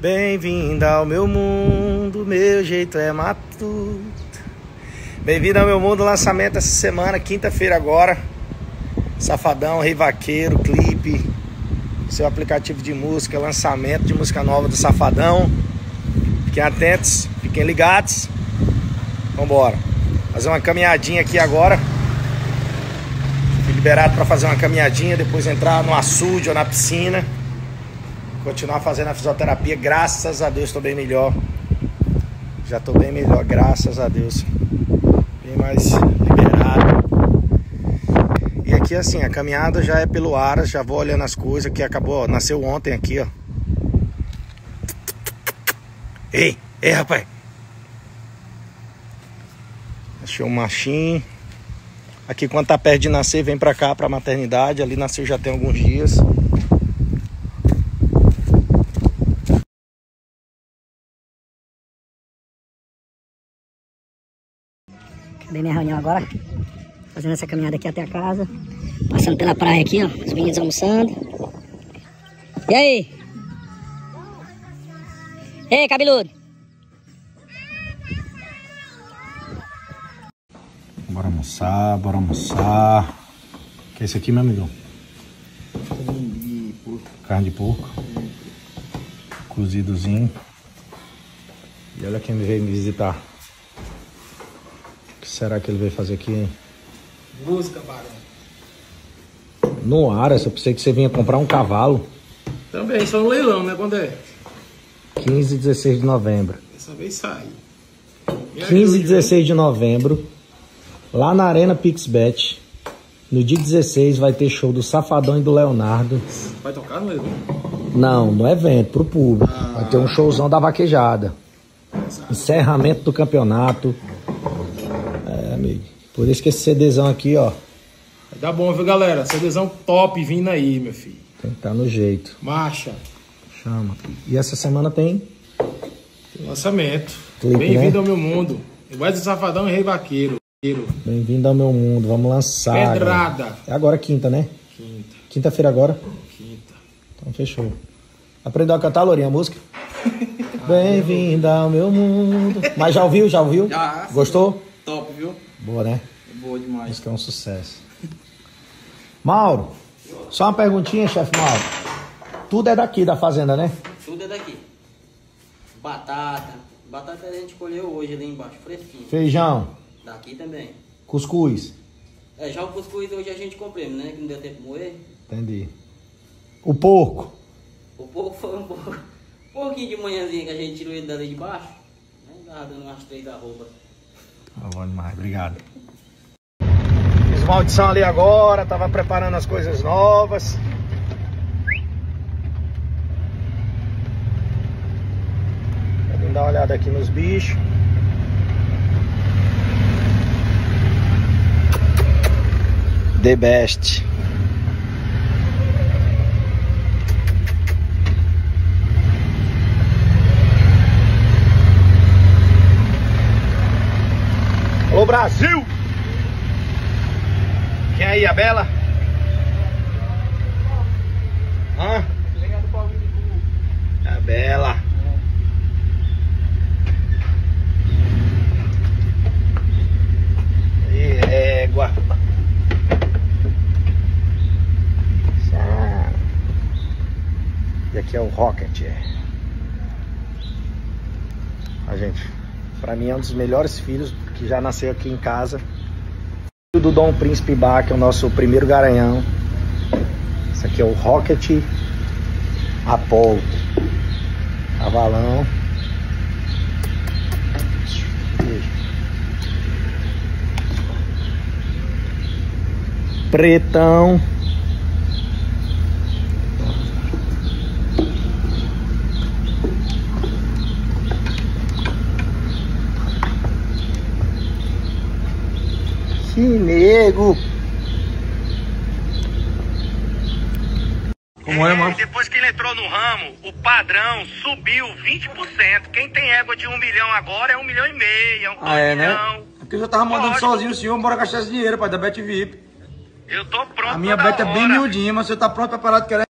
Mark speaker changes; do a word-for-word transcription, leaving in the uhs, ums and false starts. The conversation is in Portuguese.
Speaker 1: Bem-vinda ao meu mundo, meu jeito é matuto. Bem-vindo ao meu mundo, lançamento essa semana, quinta-feira agora. Safadão, Rei Vaqueiro, clipe, seu aplicativo de música, lançamento de música nova do Safadão. Fiquem atentos, fiquem ligados. Vambora. Fazer uma caminhadinha aqui agora. Fui liberado para fazer uma caminhadinha, depois entrar no açude ou na piscina. Continuar fazendo a fisioterapia, graças a Deus estou bem melhor. Já estou bem melhor, graças a Deus. Bem mais liberado. E aqui assim, a caminhada já é pelo Aras, já vou olhando as coisas que acabou, ó, nasceu ontem aqui, ó. Ei, ei rapaz. Achei um machinho. Aqui quando tá perto de nascer, vem pra cá, pra maternidade. Ali nasceu já tem alguns dias.
Speaker 2: Acabei minha reunião agora, fazendo essa caminhada aqui até a casa, passando pela praia aqui, ó, os meninos almoçando. E aí? Ei, cabeludo!
Speaker 1: Bora almoçar, bora almoçar. O que é isso aqui, meu amigão?
Speaker 3: Carne de porco.
Speaker 1: Carne de porco.
Speaker 3: É.
Speaker 1: Cozidozinho. E olha quem veio me visitar. O que será que ele veio fazer aqui, hein?
Speaker 3: Busca, barão.
Speaker 1: No Aras, eu pensei que você vinha comprar um cavalo.
Speaker 3: Também, só no leilão, né? Quando é?
Speaker 1: quinze e dezesseis de novembro.
Speaker 3: Dessa vez sai.
Speaker 1: quinze e dezesseis de novembro, lá na Arena Pixbet. No dia dezesseis vai ter show do Safadão e do Leonardo.
Speaker 3: Vai tocar no leilão?
Speaker 1: Não, no evento, pro público.
Speaker 3: Ah.
Speaker 1: Vai ter um showzão da vaquejada.
Speaker 3: Exato.
Speaker 1: Encerramento do campeonato. É, amigo. Por isso que esse CDzão aqui, ó.
Speaker 3: Vai dar bom, viu, galera? CDzão top vindo aí, meu filho.
Speaker 1: Tem que estar no jeito.
Speaker 3: Marcha.
Speaker 1: Chama. E essa semana tem
Speaker 3: Lançamento.
Speaker 1: Clipe,
Speaker 3: Bem-vindo
Speaker 1: né?
Speaker 3: ao meu mundo. Igual de Safadão e Rei Vaqueiro.
Speaker 1: Bem-vindo ao meu mundo. Vamos lançar.
Speaker 3: Pedrada.
Speaker 1: Agora. É agora quinta, né?
Speaker 3: Quinta.
Speaker 1: Quinta-feira agora.
Speaker 3: Quinta.
Speaker 1: Então fechou. Aprendeu a cantar, Lourinha, a música? Bem-vinda ao meu mundo. Mas já ouviu? Já ouviu?
Speaker 4: Já.
Speaker 1: Gostou?
Speaker 4: Top, viu?
Speaker 1: Boa, né?
Speaker 4: Boa demais.
Speaker 1: Isso que é um sucesso. Mauro, só uma perguntinha, chefe Mauro. Tudo é daqui da fazenda, né?
Speaker 4: Tudo é daqui. Batata. Batata a gente colheu hoje ali embaixo, fresquinho.
Speaker 1: Feijão,
Speaker 4: Daqui também.
Speaker 1: cuscuz.
Speaker 4: É, já o cuscuz hoje a gente compramos, né? Que não deu tempo de moer.
Speaker 1: Entendi. O porco.
Speaker 4: O pouco foi um pouco. Um pouquinho de manhãzinha que a gente tirou ele dali de baixo. Né? Tava dando umas três arroba.
Speaker 1: Tá bom demais, obrigado. Fiz uma audição ali agora, tava preparando as coisas novas. Vamos dar uma olhada aqui nos bichos. The best. Alô, Brasil! Quem aí, a Bela? Hã? A Bela. E égua. E aqui é o Rocket. A gente, pra mim é um dos melhores filhos que já nasceu aqui em casa. Do Dom Príncipe Bar, que é o nosso primeiro garanhão. Esse aqui é o Rocket Apollo. Cavalão. Pretão. Que nego.
Speaker 3: Como é, mano?
Speaker 1: Depois que ele entrou no ramo, o padrão subiu vinte por cento. Quem tem égua de um milhão agora é um milhão e meio, é um
Speaker 5: Ah, é, né?
Speaker 1: milhão.
Speaker 5: É porque eu já tava mandando
Speaker 1: Lógico.
Speaker 5: sozinho o senhor, bora gastar esse dinheiro, pai, da Bet V I P.
Speaker 1: Eu tô pronto
Speaker 5: A minha
Speaker 1: toda
Speaker 5: Bet é bem
Speaker 1: hora.
Speaker 5: miudinha, mas você tá pronto, preparado, querendo.